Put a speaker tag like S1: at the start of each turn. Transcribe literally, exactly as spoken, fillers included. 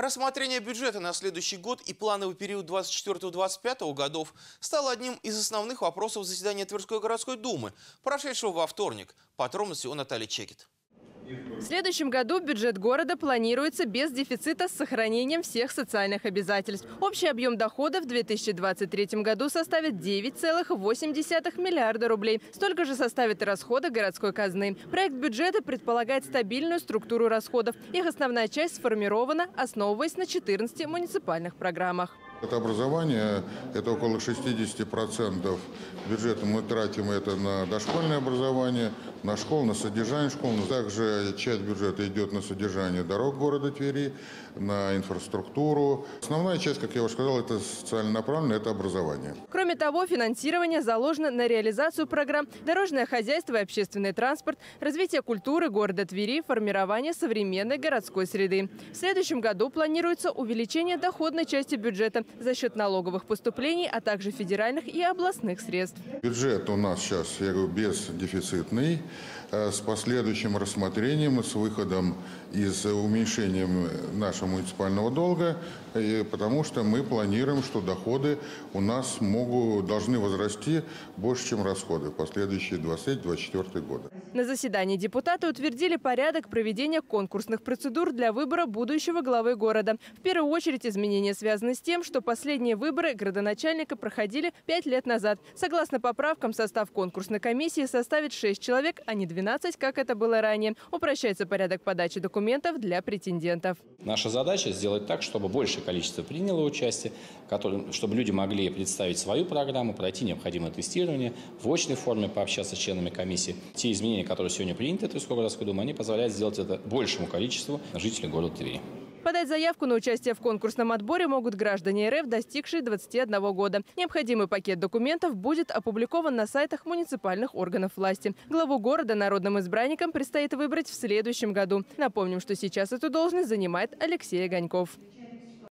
S1: Рассмотрение бюджета на следующий год и плановый период двадцать четвёртого — двадцать пятого годов стало одним из основных вопросов заседания Тверской городской думы, прошедшего во вторник. Подробности у Натальи Чекет.
S2: В следующем году бюджет города планируется без дефицита с сохранением всех социальных обязательств. Общий объем доходов в две тысячи двадцать третьем году составит девять целых восемь десятых миллиарда рублей. Столько же составят и расходы городской казны. Проект бюджета предполагает стабильную структуру расходов. Их основная часть сформирована, основываясь на четырнадцати муниципальных программах.
S3: Это образование, это около шестидесяти процентов бюджета мы тратим это на дошкольное образование, на школу, на содержание школ. Также часть бюджета идет на содержание дорог города Твери, на инфраструктуру. Основная часть, как я уже сказал, это социально направленное, это образование.
S2: Кроме того, финансирование заложено на реализацию программ «Дорожное хозяйство и общественный транспорт», развитие культуры города Твери, формирование современной городской среды. В следующем году планируется увеличение доходной части бюджета за счет налоговых поступлений, а также федеральных и областных средств.
S3: Бюджет у нас сейчас, я говорю, бездефицитный, с последующим рассмотрением, с выходом из уменьшением нашего муниципального долга, потому что мы планируем, что доходы у нас могут, должны возрасти больше, чем расходы в последующие двадцать третий — двадцать четвёртый годы.
S2: На заседании депутаты утвердили порядок проведения конкурсных процедур для выбора будущего главы города. В первую очередь изменения связаны с тем, что последние выборы градоначальника проходили пять лет назад. Согласно поправкам, состав конкурсной комиссии составит шесть человек, а не двенадцать, как это было ранее. Упрощается порядок подачи документов для претендентов.
S4: Наша задача сделать так, чтобы большее количество приняло участие, чтобы люди могли представить свою программу, пройти необходимое тестирование, в очной форме пообщаться с членами комиссии. Те изменения, которые сегодня приняты в Тверской городской думе, они позволяют сделать это большему количеству жителей города Твери.
S2: Подать заявку на участие в конкурсном отборе могут граждане РФ, достигшие двадцати одного года. Необходимый пакет документов будет опубликован на сайтах муниципальных органов власти. Главу города народным избранникам предстоит выбрать в следующем году. Напомним, что сейчас эту должность занимает Алексей Огоньков.